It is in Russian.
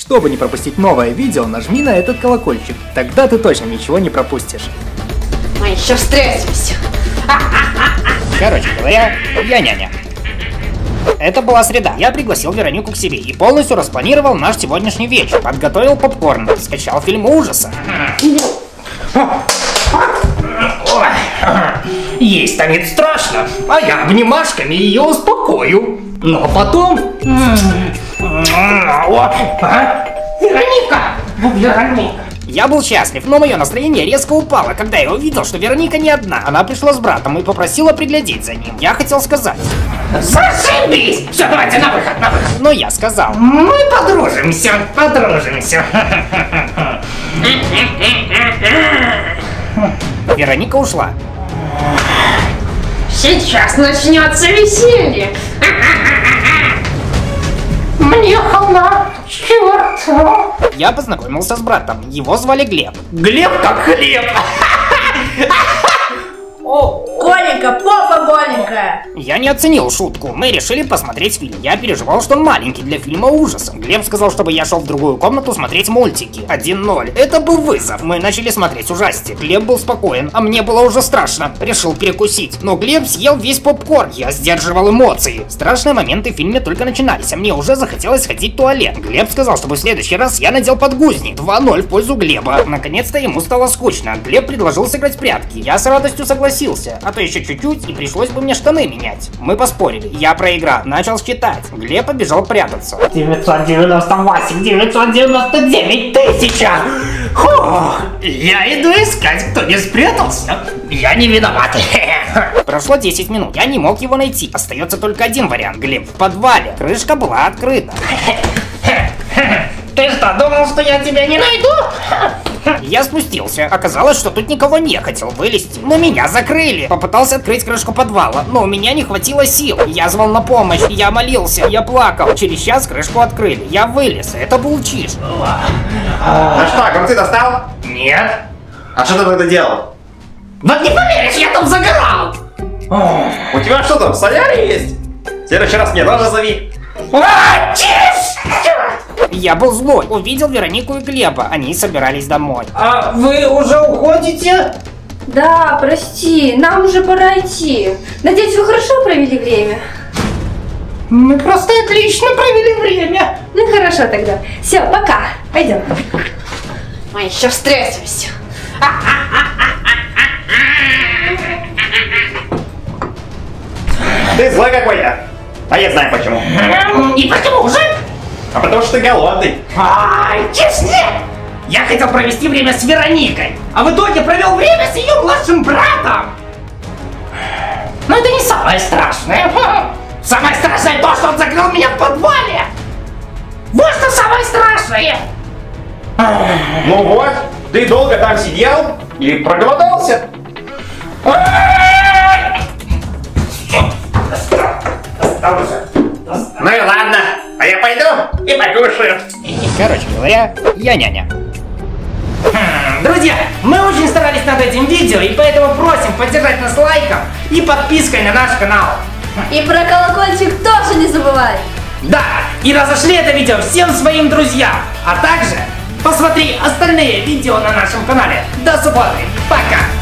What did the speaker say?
Чтобы не пропустить новое видео, нажми на этот колокольчик. Тогда ты точно ничего не пропустишь. Мы еще встретимся. Короче говоря, я няня. Это была среда. Я пригласил Веронику к себе и полностью распланировал наш сегодняшний вечер. Подготовил попкорн, скачал фильм ужаса. Ей станет страшно, а я обнимашками ее успокою. Но потом... Вероника! Вероника! Я был счастлив, но мое настроение резко упало, когда я увидел, что Вероника не одна. Она пришла с братом и попросила приглядеть за ним. Я хотел сказать: зашибись! Все, давайте на выход, на выход. Но я сказал: мы подружимся, подружимся. Вероника ушла. Сейчас начнется веселье. Мне хана, черт. Я познакомился с братом. Его звали Глеб. Глеб как хлеб. Голенька, попа голенькая. Я не оценил шутку. Мы решили посмотреть фильм. Я переживал, что он маленький для фильма ужаса. Глеб сказал, чтобы я шел в другую комнату смотреть мультики. 1-0. Это был вызов. Мы начали смотреть ужастик. Глеб был спокоен, а мне было уже страшно. Решил перекусить. Но Глеб съел весь попкорн. Я сдерживал эмоции. Страшные моменты в фильме только начинались, а мне уже захотелось ходить в туалет. Глеб сказал, чтобы в следующий раз я надел подгузник. 2-0 в пользу Глеба. Наконец-то ему стало скучно. Глеб предложил сыграть в прятки. Я с радостью согласился. А то еще чуть-чуть и пришлось бы мне штаны менять. Мы поспорили. Я проиграл. Начал считать. Глеб побежал прятаться. 998, 999 тысяч. Я иду искать, кто не спрятался. Я не виноват. Прошло 10 минут. Я не мог его найти. Остается только один вариант. Глеб в подвале. Крышка была открыта. Ты что, думал, что я тебя не найду? Я спустился. Оказалось, что тут никого не хотел вылезти. Но меня закрыли. Попытался открыть крышку подвала, но у меня не хватило сил. Я звал на помощь. Я молился. Я плакал. Через час крышку открыли. Я вылез. Это был чиж. А что, огурцы достал? Нет. А что ты тогда делал? Вот не поверишь, я там загорал. У тебя что там, солярий есть? В следующий раз меня тоже зови. Чиж! Я был злой. Увидел Веронику и Глеба. Они собирались домой. А вы уже уходите? Да, прости, нам уже пора идти. Надеюсь, вы хорошо провели время? Мы просто отлично провели время. Ну хорошо тогда. Все, пока. Пойдем. Мы еще встретимся. Ты злой какой-то. А я знаю почему. И почему же? А потому что ты голодный. Ай, честно! Я хотел провести время с Вероникой, а в итоге провел время с ее младшим братом. Но это не самое страшное. Самое страшное то, что он закрыл меня в подвале. Вот что самое страшное. Ну вот, ты долго там сидел и проголодался. Ну и ладно, а я пойду и покушаю. Короче говоря, я няня. Друзья, мы очень старались над этим видео, и поэтому просим поддержать нас лайком и подпиской на наш канал. И про колокольчик тоже не забывай. Да, и разошли это видео всем своим друзьям, а также посмотри остальные видео на нашем канале. До субботы, пока!